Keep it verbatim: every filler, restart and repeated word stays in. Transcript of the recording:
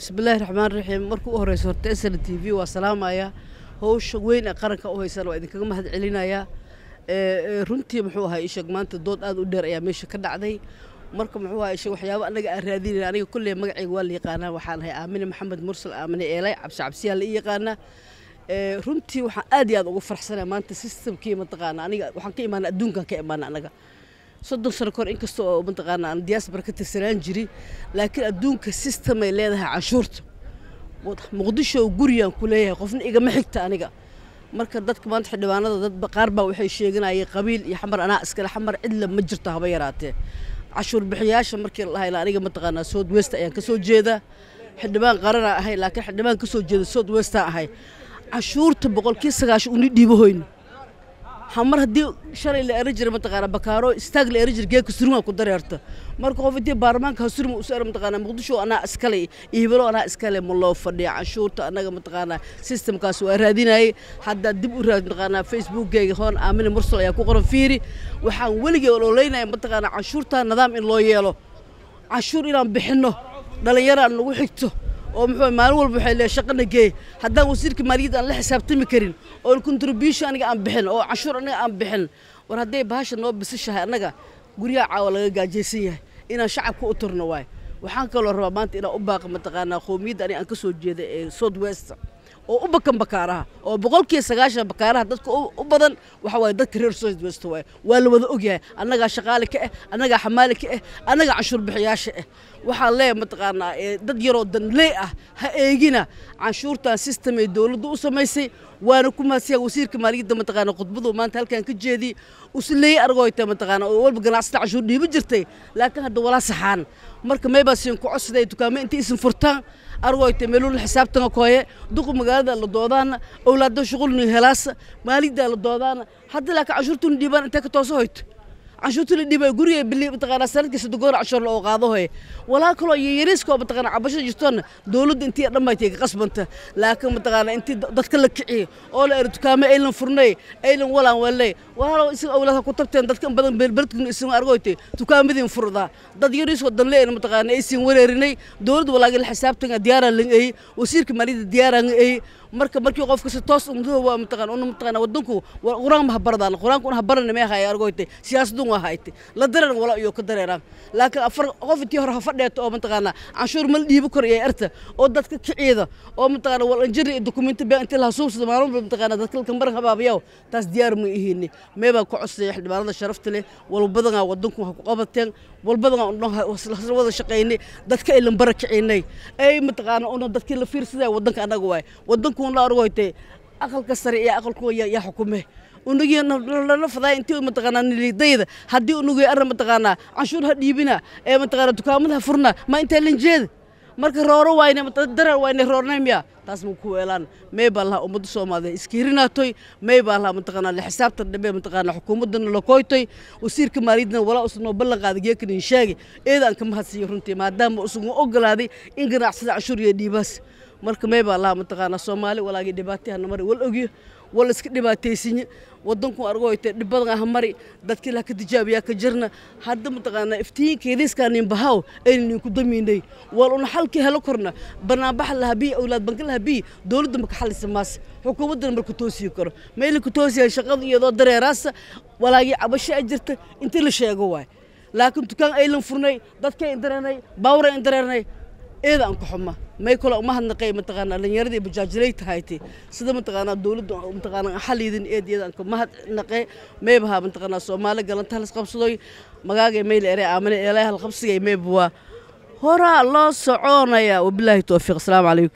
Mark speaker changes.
Speaker 1: بسم الله الرحمن الرحيم مركو هريس horta S N T V waa salaamaya howsha weyn ee qaranka u haysan waa idinkaga mahad celinaya ee runtii muxuu ahaa ishag maanta dood aad u dheer ayaa meesha ka dhacday marka muxuu ahaa ishag waxyaabo anaga aan raadinay aniga kullee magacayga waa la yaqaanaa waxaan ahay Aamine Maxamed Mursal Aamine Eelay cabsi cabsiyaa la yaqaana ee runtii waxaan aad iyo aad ugu faraxsanahay maanta systemkii mataqaana aniga waxaan ka imaanaa adduunka ka imaanaa anaga soddon sano kor inkastoo oo mataqaana aan diaspora ka tirsanaan jiri laakiin adduunka system ay leedahay cashuurta muqdisho guriyaan ku leeyahay qofna igama xigta aniga marka dadka maanta xildhibaanada dad qaar baa waxay sheeganayeen qabiil iyo xamar anaa iskala xamar cidla ma jirto haba yaraatee cashuur bixiyaasha markii la hayla aniga mataqaana South West ayaan ka soo jeeda xildhibaan qaran ahay laakiin xildhibaan ka soo jeeda South West ahay cashuurta boqolkiiba sagaashan uu dhiibo hoyn hamar hadii shalay la erjir mataqaana bakaaro istaag la erjir geek surma ku dareerto marka qof intii baarlamaanka surma u saaray mataqaana muqdisho ana iskale ihbalo ana iskale ma loo fadhiyo cashuurta anaga mataqaana systemkaas waa raadinay hadda dib u raad mataqaana Facebook-gayga hoon Aamine Mursal ayaa ku qoran fiiri waxaan waligay ololeynayaa mataqaana cashuurta nidaam in loo yeelo cashuur inaan bixino dhalinyaro aan lagu xigto oo muxuu maalin walba waxay leeyahay shaqana geey haddaan wasiirka maaliyadda aan la xisaabtami karin oo contribution aniga aan bixin oo cashuur aniga aan bixin war hadday bahasha noo bisashahay anaga guriga caawa laga gaajeysan yahay inaan shacabka u turno waay waxaan kaloo rabaa maanta inaan u baaqo mataqaana qoomiyadda aniga aan ka soo jeeda ee South West oo u bakan bakaaraha oo boqolkiiba sagaashan bakaaraha dadka u badan waxa way dadka reer South West waay waa la wada ogyahay anaga shaqaale ka ah anaga xamaali ka ah anaga cashuur bixiyaasha ah waxa leeyahay mataqaana dad yar oo danley ah ha eegina cashuurta system ee dawladdu u sameysay waana ku maasiya wasiirka maaliyadda mataqaana khudbadu maanta halkan ka jeedi usleey argoyta mataqaana oo walba ganacsiga cashuur dhiibi jirtay laakiin hadda wala saxaan marka meeba siin ku cusday dukaamo intii isin furtaan argoyta meelul xisaabtan kooye duq magaalada la doodaan awlaado shaqulni helaas maaliyadda la doodaan hadda laakiin cashuurtu dhiiban inta ka tooso hoyto cashuurtu dhiibay guriga bilii mataqaana sanadkiisa dogoor cashuur loo qaado hoy walaa kalo yariisko mataqaana cabasho jirtoon dawladda intii dhammaatay ka qasbanta laakiin mataqaana intii dadka la kiciyo oo la er dukaamo aylan furnay aylan walaan walay walaalo isin awlaha ku tabteen dadka badan beelbeelkuna isin argoytay dukaamadii furda dad yariisko danley mataqaana aysan wareerinay dawladda walaaga la xisaabtan diyaar lan ay wasiirka maaliyadda diyaar ay marka markii qofka si toos u muddo waa mataqaana oo mataqaana wadanku quraan ma baradaan quraanku ha baran ma yahay argoytay siyaasaddu waa haytay la dareer wala iyo ka dareeraan laakiin afar qof intii hore fadheeto oo mataqaana cashuur mal dhiibo kor iyo erta oo dadka kiciida oo mataqaana wal injiri document baa intii la suubsado maalmo mataqaana dadka kan bar habaabiyo taas diyaar ma ihiin meeba ku cusay xildhibaanada sharafta leh wal badan wadanku ha ku qabateen wal badan oo wada shaqeynay dadka ilan barakicinay ay mataqaana oo dadka la fiirsaday wadanka anaga waay wadanku la argoytay aqalka sare iyo aqalku ya xukume unugi la faday intii mataqaana nilidayda hadii unugi arrin mataqaana cashuur ha dhiibina ee mataqaana dukaamada furna ma inta linjeed marka rooro wayna darar wayna roornaymiya taas ma ku weelaan meeba la umada Soomaaliyeed iskiirinaatoy meeba la mataqaana la xisaabtan dhabe mataqaana xukuumadana la kooytay wasiirka maaliyadda wala usnoo ballan qaadiyay kan sheegi eedan ka mahadsiyo runtii maadaama uu ogolaaday in ganacsada cashuur iyo dhiibas marka meeba la mataqaana Soomaali walaagi dhibaatayna mari wal ogiyo wal iska dhibaataysiin wadanku argoytay dhibadan ah mari dadkii la ka tijaabiya ka jirna hadda mataqaana iftiinkeediskan in bahaw ay ku damiinay wal una halkii helo korna barnaamij la habi awlaad bank la habi dawladda ma ka xalisa maas xukuumadda marka toosiyo karo meel ku toosiyo shaqada iyadoo dareeraas walaagi cabasho jirta intii la sheego waay laakiin dukaan ay lan furnay dadka indareernay baawra indareernay eeda aan ku xuma may kala uma hadnaqay mataqaana dhalinyarada bajaajilay tahayti sida mataqaana dawladda mataqaana xalidin eediyada aan ku mahadnaqay meebaha mataqaana Soomaali galanta la qabsaday magaaga meel eray Aamine Eelay hal qabsigay meebwa hora loo soconaya wabillahi tawfiiq. Assalaamu calaykum.